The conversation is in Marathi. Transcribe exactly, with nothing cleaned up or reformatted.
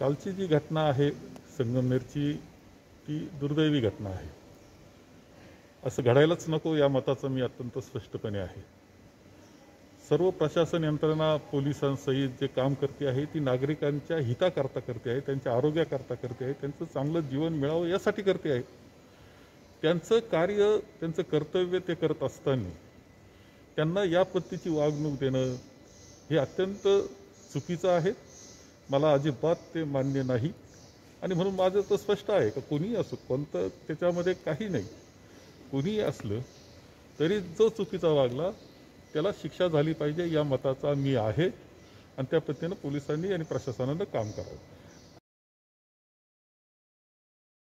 कालची जी घटना आहे संगमनेरची ती दुर्दैवी घटना आहे. असं घडायलाच नको या मताचं मी अत्यंत स्पष्टपणे आहे. सर्व प्रशासन यंत्रणा पोलिसांसहित जे काम करते आहे ती नागरिकांच्या हिताकरता करते आहे, त्यांच्या आरोग्याकरता करते आहे, त्यांचं चांगलं जीवन मिळावं यासाठी करते आहे. त्यांचं कार्य त्यांचं कर्तव्य ते करत असताना त्यांना या पद्धतीची वागणूक देणं हे अत्यंत चुकीचं आहे. मला अजिबात ते मान्य नाही आणि म्हणून माझं तर स्पष्ट आहे का कोणीही असो, कोणतं त्याच्यामध्ये काही नाही, कोणीही असलं तरी जो चुकीचा वागला त्याला शिक्षा झाली पाहिजे या मताचा मी आहे आणि त्या पद्धतीनं पोलिसांनी आणि प्रशासनानं काम करावं.